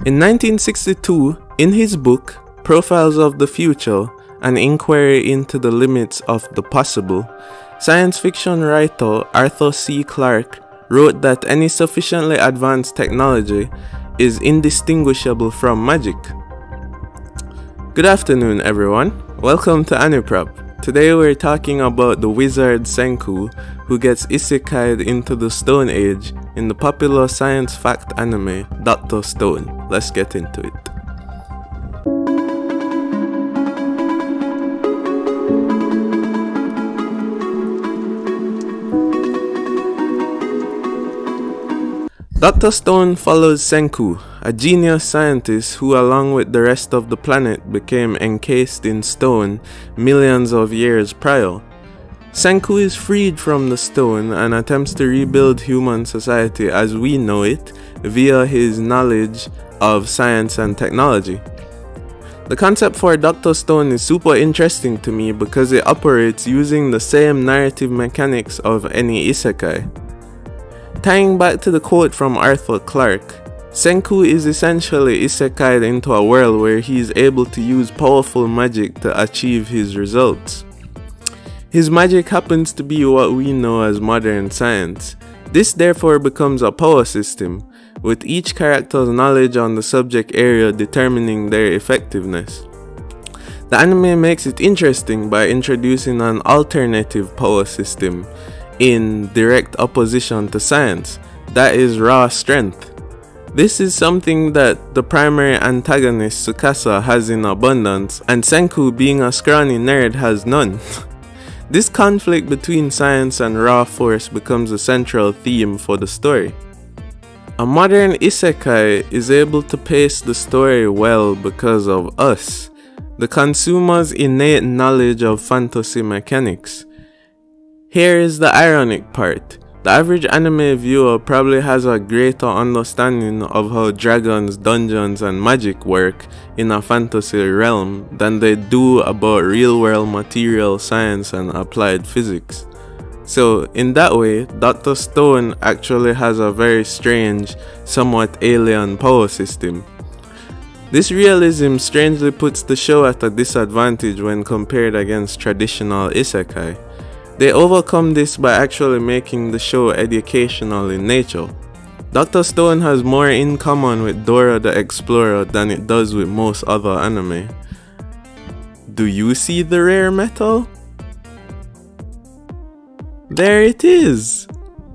In 1962, in his book, Profiles of the Future, An Inquiry into the Limits of the Possible, science fiction writer Arthur C. Clarke wrote that any sufficiently advanced technology is indistinguishable from magic. Good afternoon, everyone. Welcome to Aniprop. Today we're talking about the wizard Senku, who gets isekai'd into the Stone Age in the popular science fact anime Dr. Stone. Let's get into it. Dr. Stone follows Senku, a genius scientist who along with the rest of the planet became encased in stone millions of years prior. Senku is freed from the stone and attempts to rebuild human society as we know it via his knowledge of science and technology. The concept for Dr. Stone is super interesting to me because it operates using the same narrative mechanics of any isekai. Tying back to the quote from Arthur Clarke, Senku is essentially isekai'd into a world where he is able to use powerful magic to achieve his results. His magic happens to be what we know as modern science. This therefore becomes a power system, with each character's knowledge on the subject area determining their effectiveness. The anime makes it interesting by introducing an alternative power system in direct opposition to science, that is raw strength. This is something that the primary antagonist Tsukasa has in abundance, and Senku, being a scrawny nerd, has none. This conflict between science and raw force becomes a central theme for the story. A modern isekai is able to pace the story well because of us, the consumer's innate knowledge of fantasy mechanics. Here is the ironic part. The average anime viewer probably has a greater understanding of how dragons, dungeons, and magic work in a fantasy realm than they do about real-world material science and applied physics. So, in that way, Dr. Stone actually has a very strange, somewhat alien power system. This realism strangely puts the show at a disadvantage when compared against traditional isekai. They overcome this by actually making the show educational in nature. Dr. Stone has more in common with Dora the Explorer than it does with most other anime. Do you see the rare metal? There it is!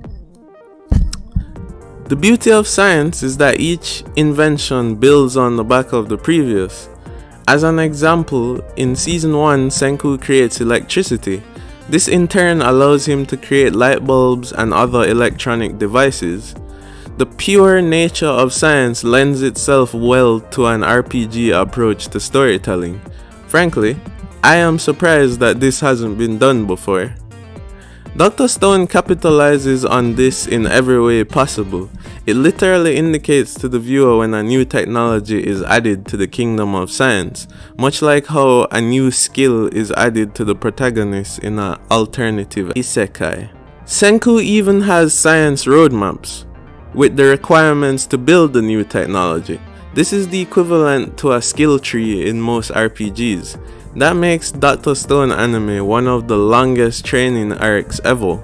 The beauty of science is that each invention builds on the back of the previous. As an example, in Season 1, Senku creates electricity. This in turn allows him to create light bulbs and other electronic devices. The pure nature of science lends itself well to an RPG approach to storytelling. Frankly, I am surprised that this hasn't been done before. Dr. Stone capitalizes on this in every way possible. It literally indicates to the viewer when a new technology is added to the kingdom of science, much like how a new skill is added to the protagonist in an alternative isekai. Senku even has science roadmaps, with the requirements to build the new technology. This is the equivalent to a skill tree in most RPGs. That makes Dr. Stone anime one of the longest training arcs ever.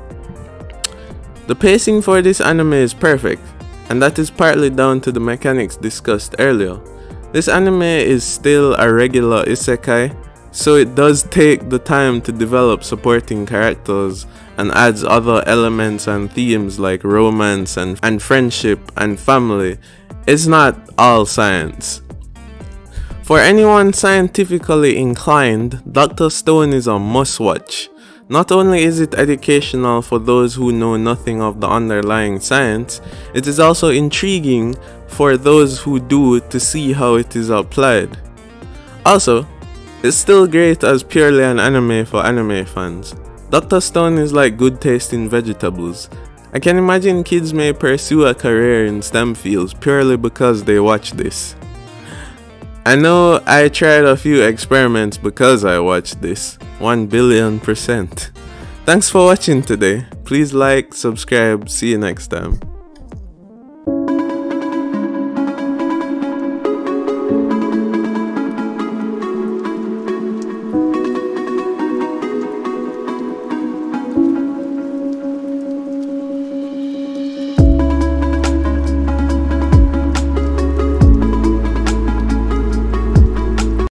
The pacing for this anime is perfect, and that is partly down to the mechanics discussed earlier. This anime is still a regular isekai, so it does take the time to develop supporting characters and adds other elements and themes like romance and friendship and family. It's not all science. For anyone scientifically inclined, Dr. Stone is a must-watch. Not only is it educational for those who know nothing of the underlying science, it is also intriguing for those who do to see how it is applied. Also, it's still great as purely an anime for anime fans. Dr. Stone is like good taste in vegetables. I can imagine kids may pursue a career in STEM fields purely because they watch this. I know I tried a few experiments because I watched this, 1,000,000,000%. Thanks for watching today. Please like, subscribe, see you next time.